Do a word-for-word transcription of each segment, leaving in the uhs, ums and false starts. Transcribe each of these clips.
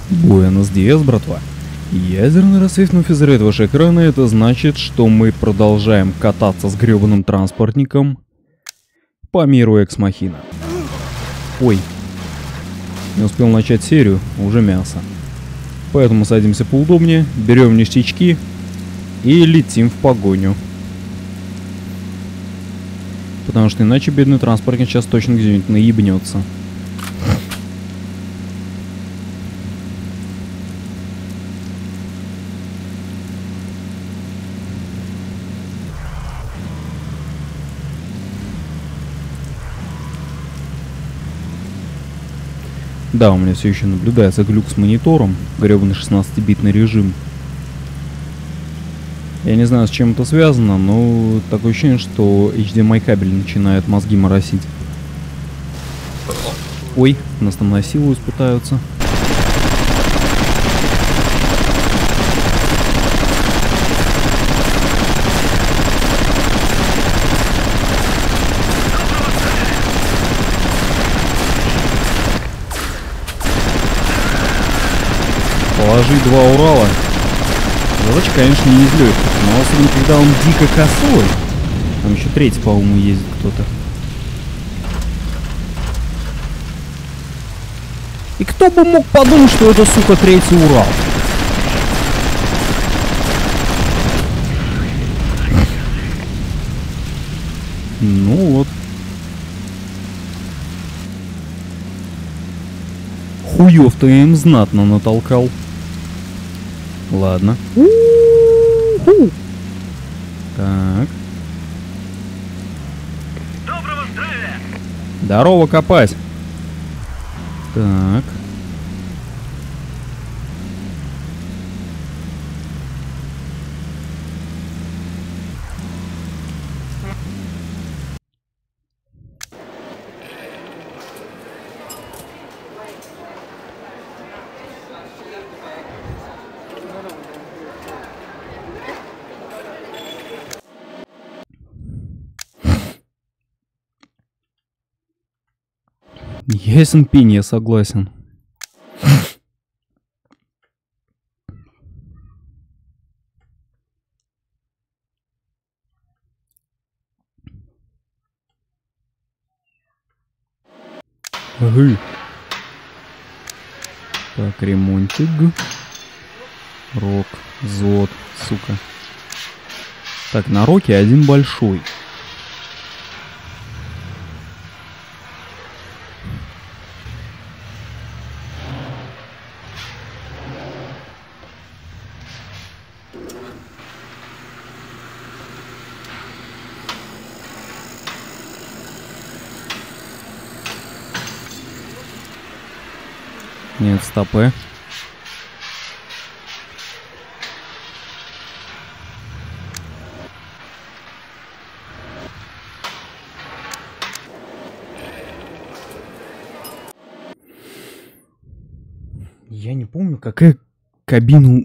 Буэнос диас, братва. Ядерный рассвет вновь озаряет ваши экраны. Это значит, что мы продолжаем кататься с гребаным транспортником по миру Экс-Махина. Ой. Не успел начать серию, уже мясо. Поэтому садимся поудобнее, берем ништячки и летим в погоню. Потому что иначе бедный транспортник сейчас точно где-нибудь наебнется. Да, у меня все еще наблюдается глюк с монитором, гребаный шестнадцатибитный режим. Я не знаю, с чем это связано, но такое ощущение, что эйч ди эм ай кабель начинает мозги моросить. Ой, нас там насилуют, пытаются. Положить два Урала. Задача, конечно, не из легких, но особенно когда он дико косой. Там еще третий, по-моему, ездит кто-то. И кто бы мог подумать, что это, сука, третий Урал? Ну вот. Хуёв ты им знатно натолкал. Ладно. У-ху. Так. Доброго здравия! Здорово, копать. Так. Ясен пень, я согласен. Ага. Так, ремонтик. Рок, зод, сука. Так, на роке один большой. Нет, стопы. Я не помню, какая кабину...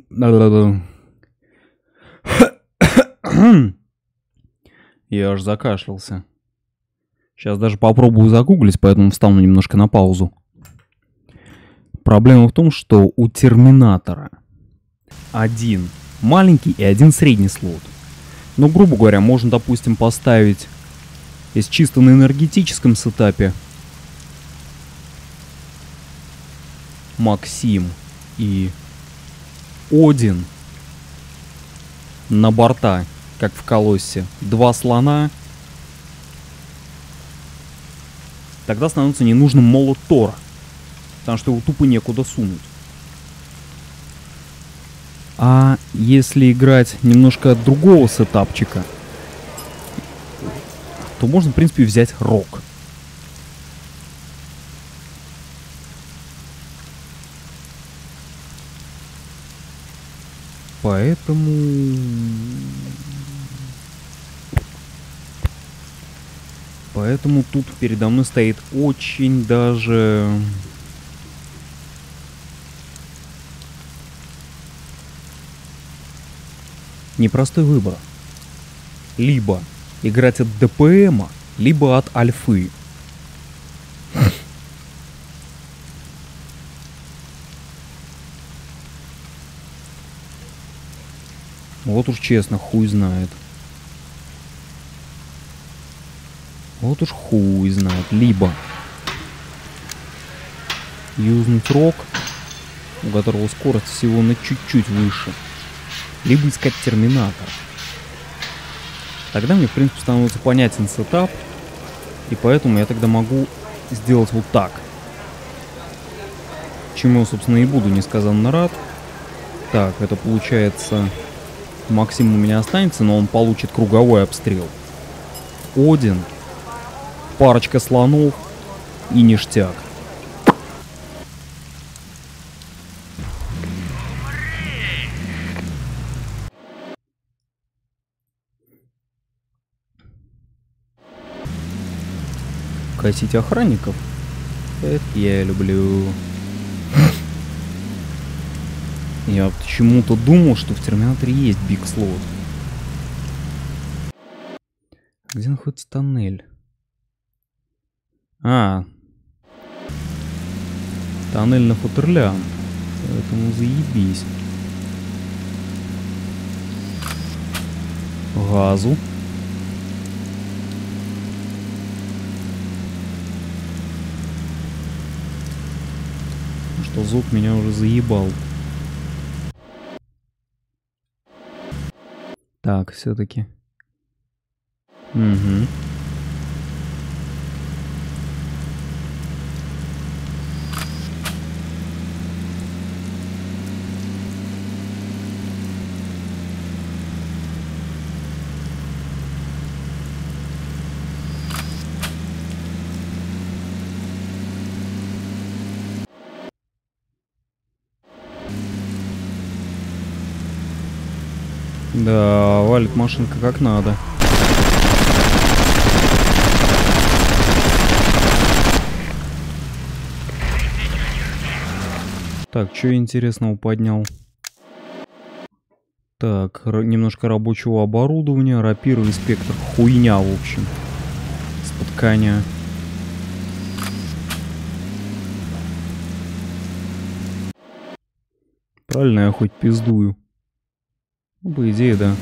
Я аж закашлялся. Сейчас даже попробую загуглить, поэтому встану немножко на паузу. Проблема в том, что у Терминатора один маленький и один средний слот. Ну, грубо говоря, можно, допустим, поставить, если чисто на энергетическом сетапе, Максим и Один на борта, как в Колоссе, два слона, тогда становится ненужным молот Тора. Потому что его тупо некуда сунуть. А если играть немножко от другого сетапчика, то можно, в принципе, взять рок. Поэтому... Поэтому тут передо мной стоит очень даже... непростой выбор. Либо играть от ДПМа, либо от альфы. Вот уж честно, хуй знает. Вот уж хуй знает. Либо юзнуть рок, у которого скорость всего на чуть-чуть выше. Либо искать терминатор. Тогда мне, в принципе, становится понятен сетап. И поэтому я тогда могу сделать вот так. Чему, собственно, и буду несказанно рад. Так, это получается... Максим у меня останется, но он получит круговой обстрел. Один. Парочка слонов. И ништяк. Косить охранников? Это я люблю. Я почему-то думал, что в Терминаторе есть Биг Слот. Где находится тоннель? А. Тоннель на Футерлянд. Поэтому заебись. Газу. Что звук меня уже заебал. Так, все-таки. Угу. Да, валит машинка как надо. Так, что интересного поднял? Так, немножко рабочего оборудования, рапира и спектр. Хуйня, в общем. С-под коня. Правильно, я хоть пиздую. Ну, по идее, да.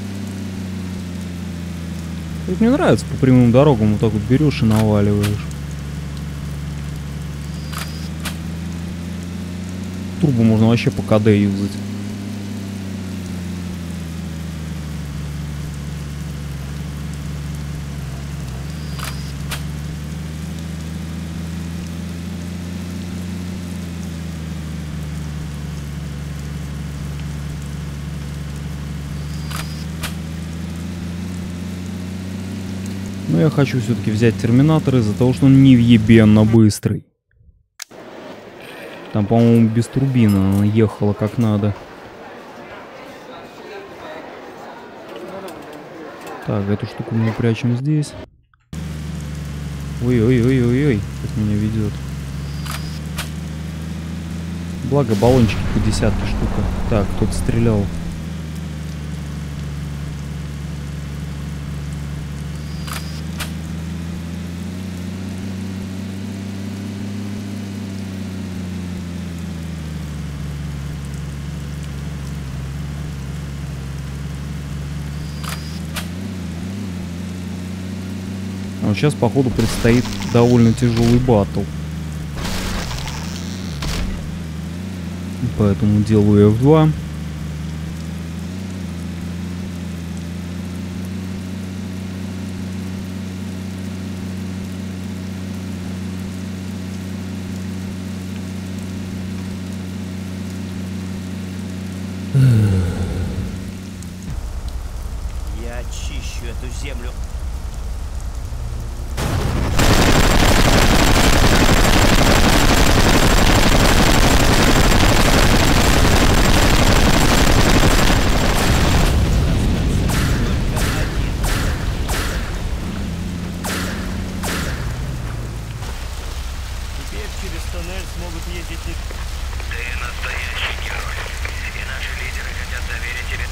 Вот мне нравится по прямым дорогам вот так вот берешь и наваливаешь. Турбо можно вообще по КД юзать. Но я хочу все-таки взять Терминатор из-за того, что он невъебенно быстрый. Там, по-моему, без турбины она ехала как надо. Так, эту штуку мы прячем здесь. Ой-ой-ой-ой-ой, как меня ведет. Благо, баллончики по десятке штука. Так, кто-то стрелял. Но сейчас, походу, предстоит довольно тяжелый баттл. Поэтому делаю эф два. Я очищу эту землю. Теперь через тоннель смогут ездить и... Ты настоящий герой. И наши лидеры хотят доверить тебе.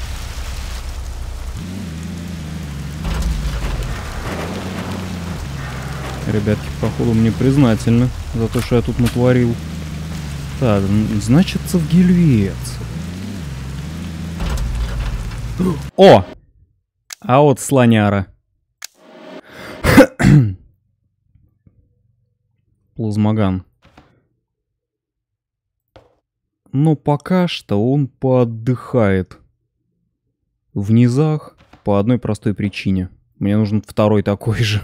Ребятки, походу, мне признательны за то, что я тут натворил. Так, значится в Гельвеции. О! А вот слоняра. Плазмоган. Но пока что он поотдыхает в низах по одной простой причине. Мне нужен второй такой же.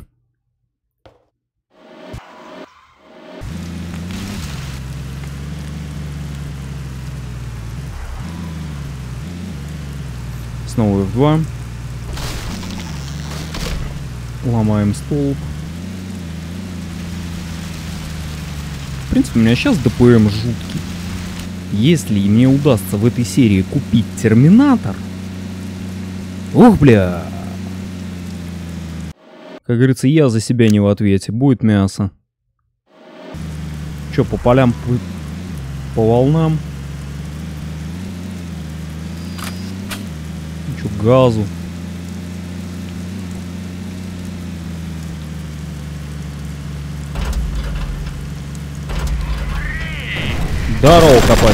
Снова эф два. Ломаем столб. В принципе, у меня сейчас ДПМ жуткий. Если мне удастся в этой серии купить терминатор... Ух, бля! Как говорится, я за себя не в ответе. Будет мясо. Чё, по полям, по, по волнам? Чё, газу? Здорово, копать.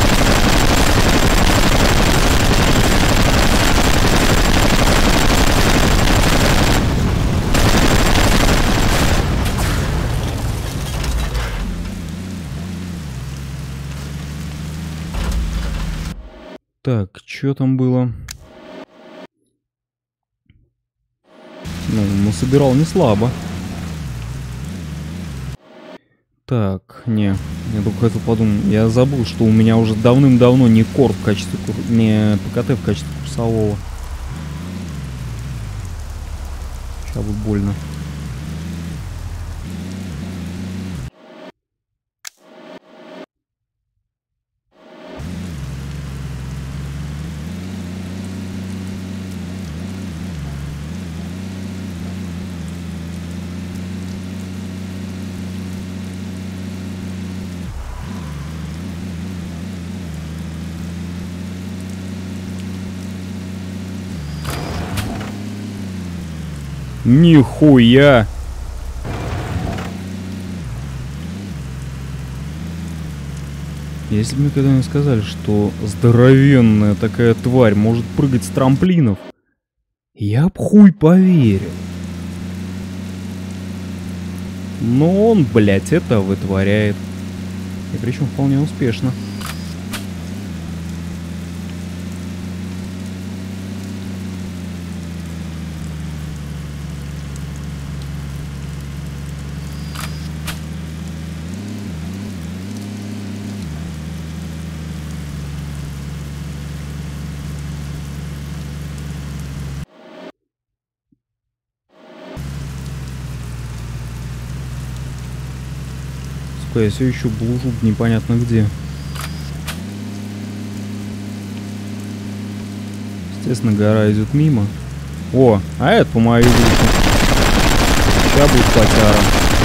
Так, что там было? Ну, насобирал не слабо. Так, не, я только хотел подумать. Я забыл, что у меня уже давным-давно не корт в качестве, не ПКТ в качестве курсового. Сейчас будет больно. Нихуя! Если бы мне когда-нибудь сказали, что здоровенная такая тварь может прыгать с трамплинов, я б хуй поверил. Но он, блядь, это вытворяет. И причем вполне успешно. Я все еще блужу непонятно где. Естественно, гора идет мимо. О, а это по мою душу. Сейчас будет потяра.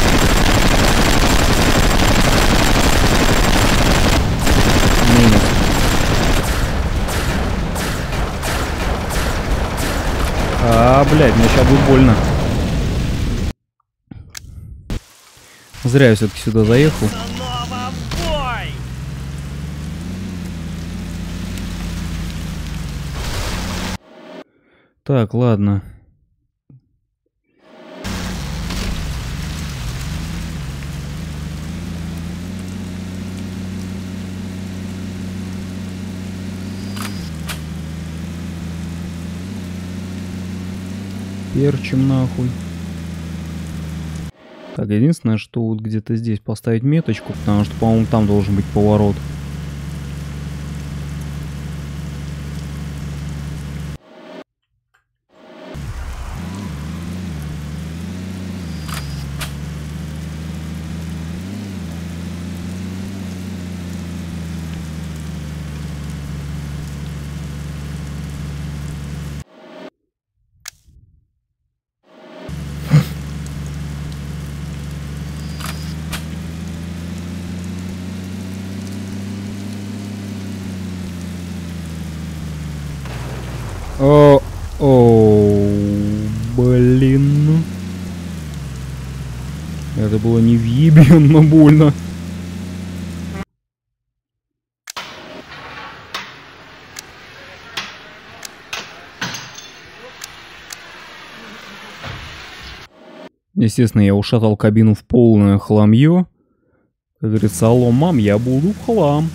Минус. А, блядь, мне сейчас будет больно. Зря я все-таки сюда заехал. Так, ладно. Перчим нахуй. Так, единственное, что вот где-то здесь поставить меточку, потому что, по-моему, там должен быть поворот. О, о, блин. Это было невъебенно больно. Естественно, я ушатал кабину в полное хламье. Как говорится, алло, мам, я буду в хлам.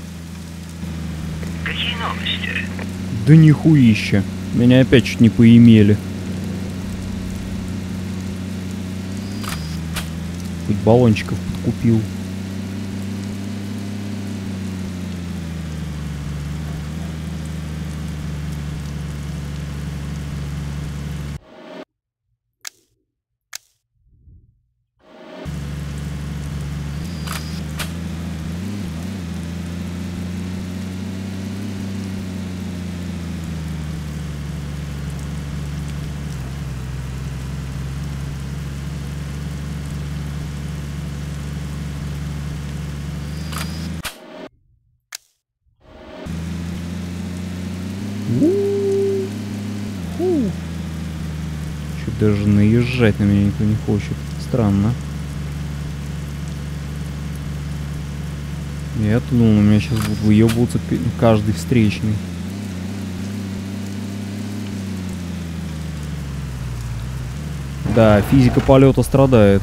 Какие новости? Да нихуища. Меня опять чуть не поимели. Хоть баллончиков подкупил. Чё, даже наезжать на меня никто не хочет. Странно. Я-то думал, у меня сейчас будут выебываться каждый встречный. Да, физика полета страдает.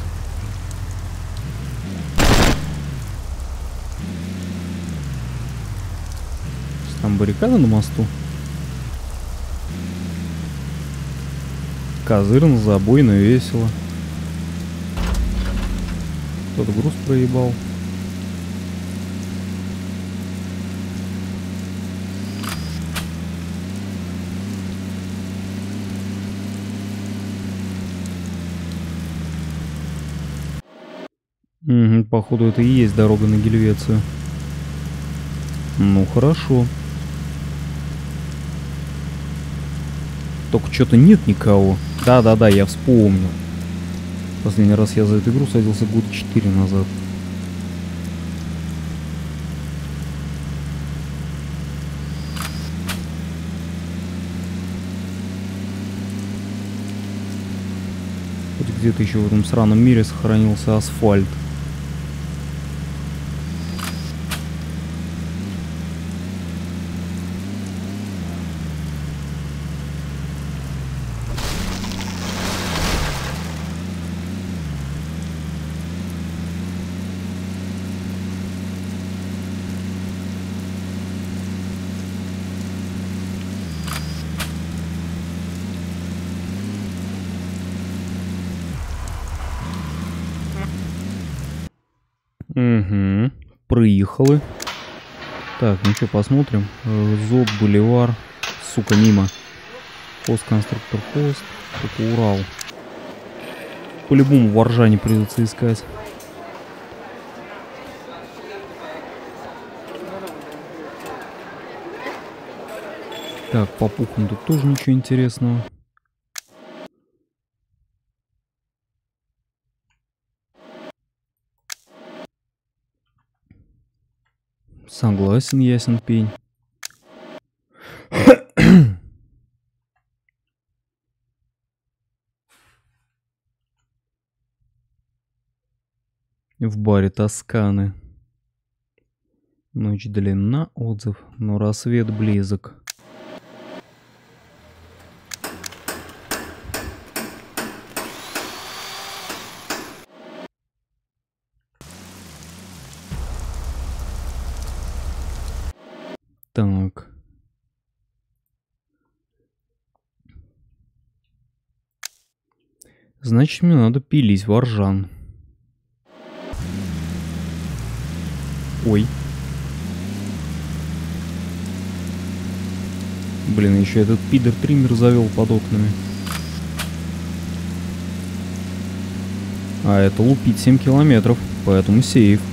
Там баррикада на мосту. Козырно, забойно, весело. Кто-то груз проебал. Угу, походу это и есть дорога на Гельвецию. Ну хорошо. Только что-то нет никого. Да-да-да, я вспомнил. Последний раз я за эту игру садился года четыре назад. Хоть где-то еще в этом сраном мире сохранился асфальт. Угу, проехали. Так, ну что, посмотрим. Зод, Боливар. Сука, мимо. Хост, конструктор, хост. Это Урал. По-любому в Ржане придется искать. Так, по пухам тут тоже ничего интересного. Согласен, ясен пень. В баре Тосканы. Ночь длинна, отзыв, но рассвет близок. Так. Значит, мне надо пилить в Ржан. Ой. Блин, еще этот пидор-триммер завел под окнами. А это лупить семь километров, поэтому сейф.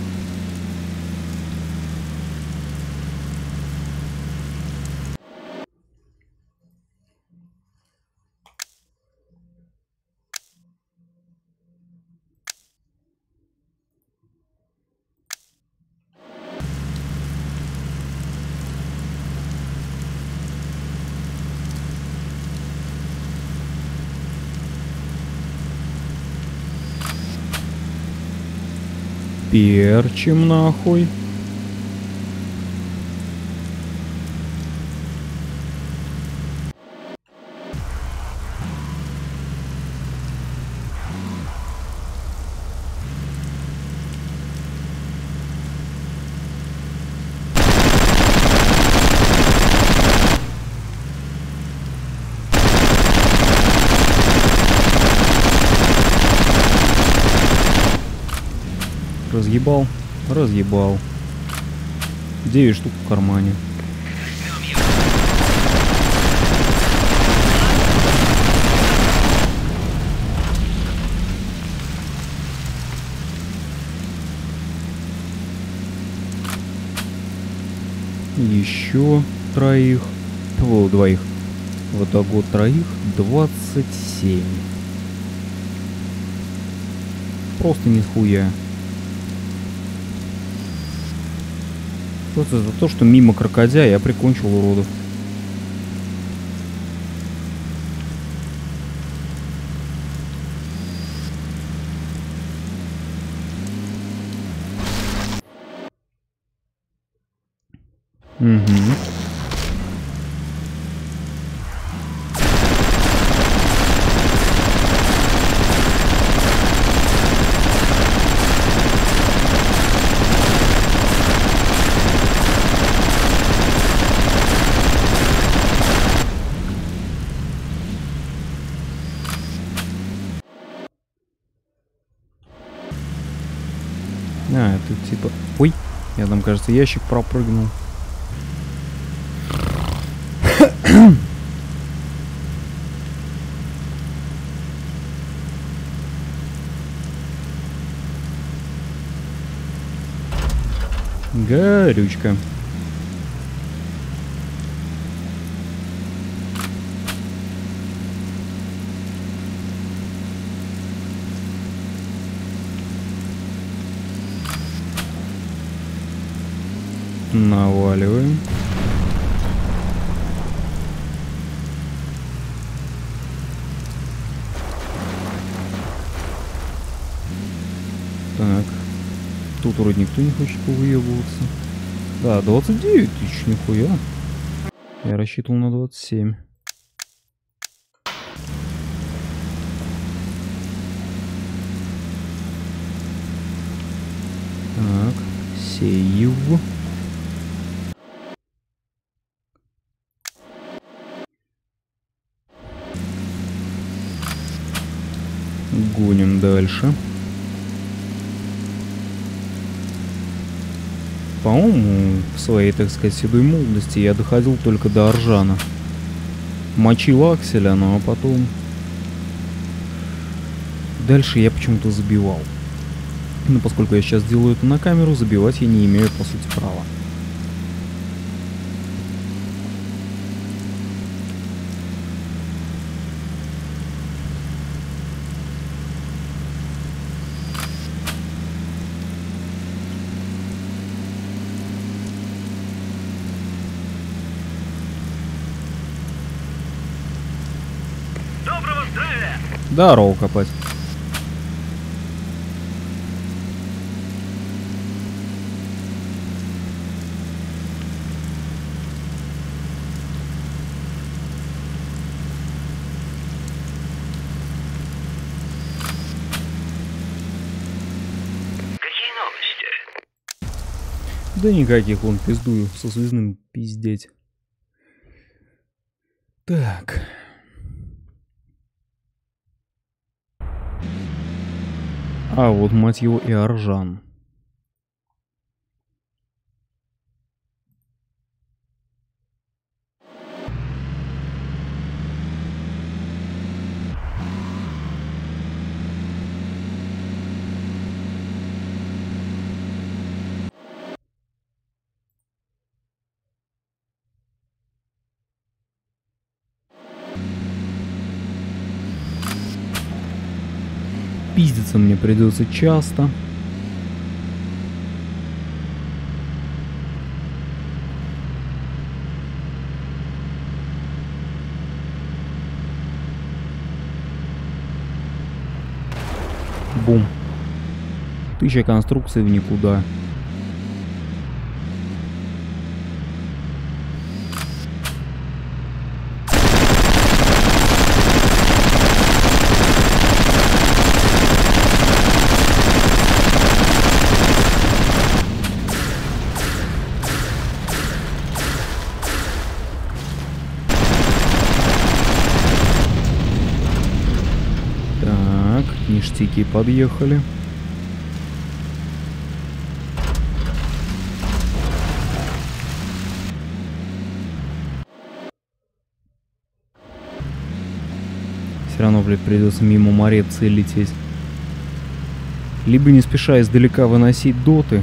Перчим нахуй. разъебал, разъебал. девять штук в кармане. Еще троих. О, двоих. Вот так вот троих. двадцать семь. Просто нихуя. Просто за то, что мимо крокодя я прикончил уродов. Угу. А, это типа... Ой, я там, кажется, ящик пропрыгнул. Горючка. Наваливаем. Так. Тут вроде никто не хочет повыебываться. Да, двадцать девять тысяч, нихуя. Я рассчитывал на двадцать семь. Так, сейв. Гоним дальше. По-моему, в своей, так сказать, седой молодости я доходил только до Аржана. Мочил акселя, ну а потом... Дальше я почему-то забивал. Но поскольку я сейчас делаю это на камеру, забивать я не имею, по сути, права. Здорово, копать. Какие новости? Да никаких, вон пиздую со связным пиздеть. Так. А вот, мать его, и Аржан. Пиздиться мне придется часто. Бум. Тысяча конструкций в никуда. Ништяки подъехали. Все равно, блядь, придется мимо Мореции лететь. Либо не спеша издалека выносить доты.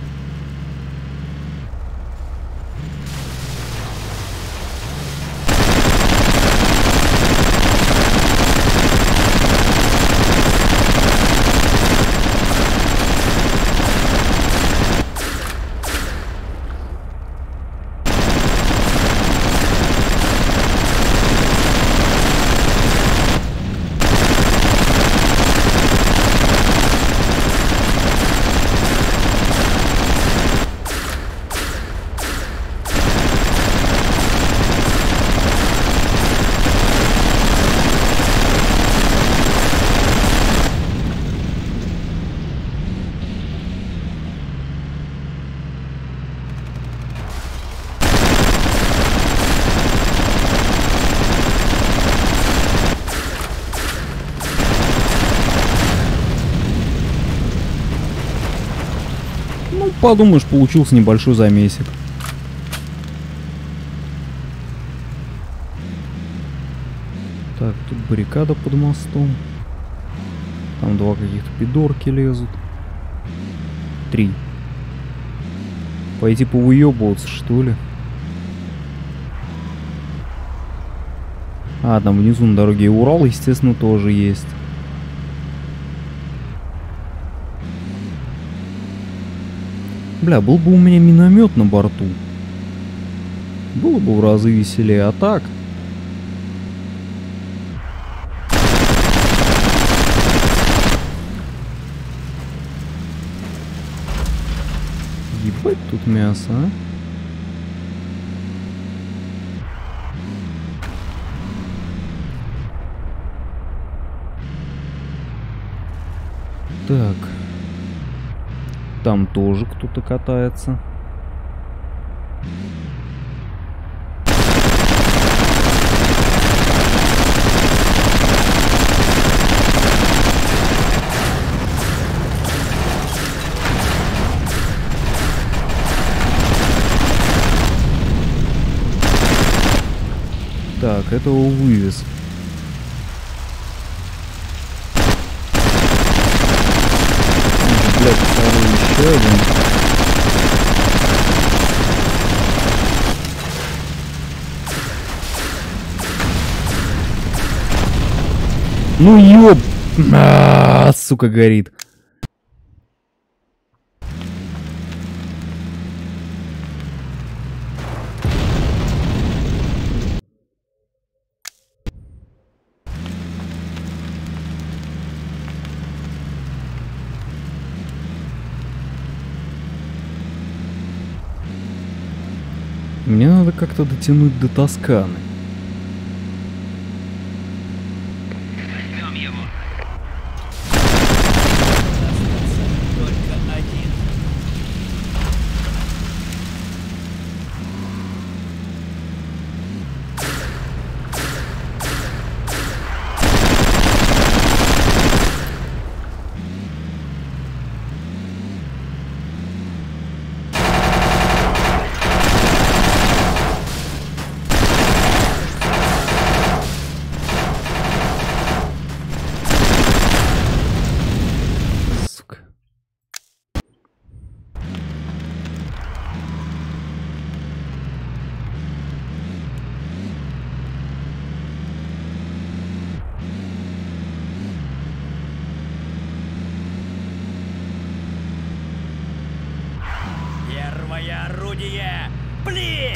Подумаешь, получился небольшой замесик. Так, тут баррикада под мостом. Там два каких-то пидорки лезут. Три. Пойти повыебываться, что ли? А, там внизу на дороге Урал, естественно, тоже есть. Бля, был бы у меня миномет на борту. Было бы в разы веселее, а так... Ебать тут мясо, а? Так... Там тоже кто-то катается. Так, этого вывез. Блять, второй еще один. Ну ёб... А, сука, горит. Мне надо как-то дотянуть до Тосканы. Возьмем его. Только один. Сука. Первое орудие. Блин!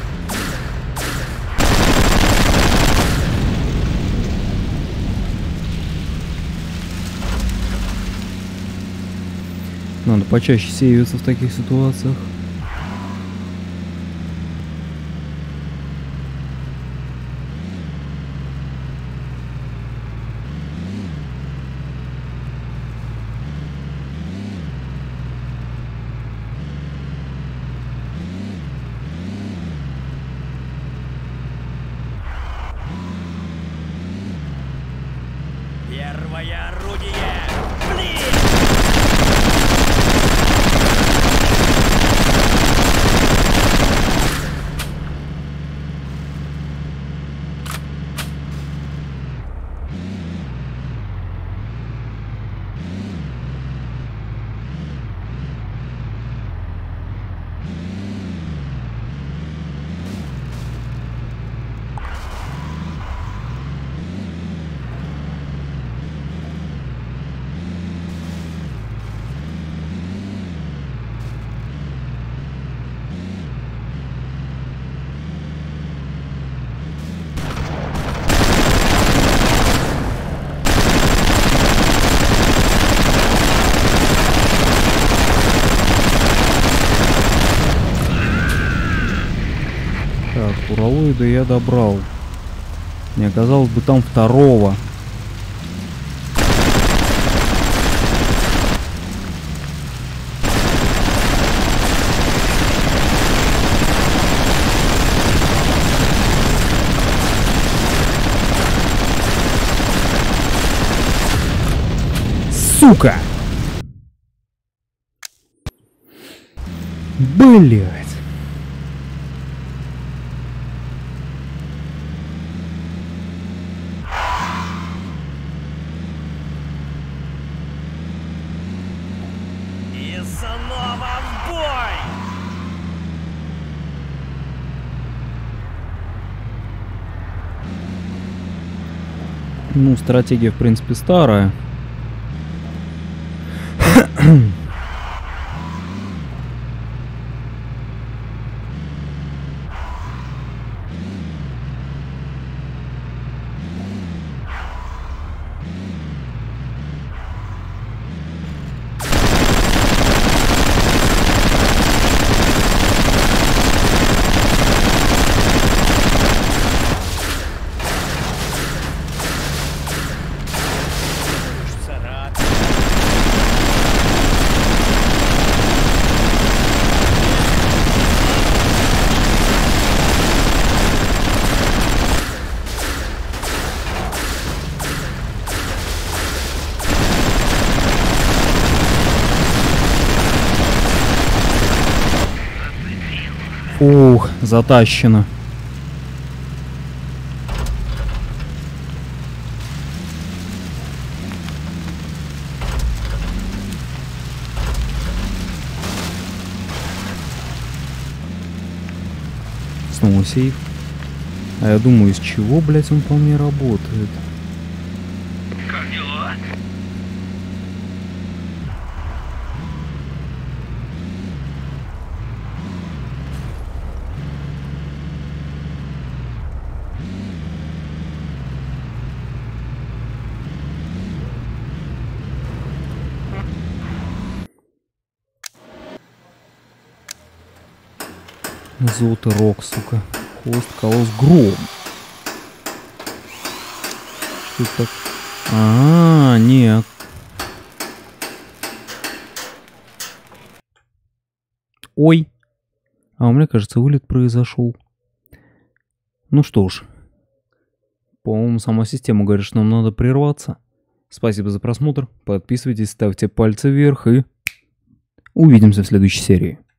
Надо почаще сейвиться в таких ситуациях. Первое орудие. Блин! Так, уралоида я добрал. Не оказалось бы там второго. Сука! Блять! И снова в бой! Ну, стратегия, в принципе, старая. Царат. Ух, затащено. Снова сейф. А я думаю, из чего, блять, он по мне работает? Как дела? Золото рок, сука. Хвост, колосс, гром. Что это так? А, нет. Ой. А у меня, кажется, вылет произошел. Ну что ж. По-моему, сама система говорит, что нам надо прерваться. Спасибо за просмотр. Подписывайтесь, ставьте пальцы вверх и увидимся в следующей серии.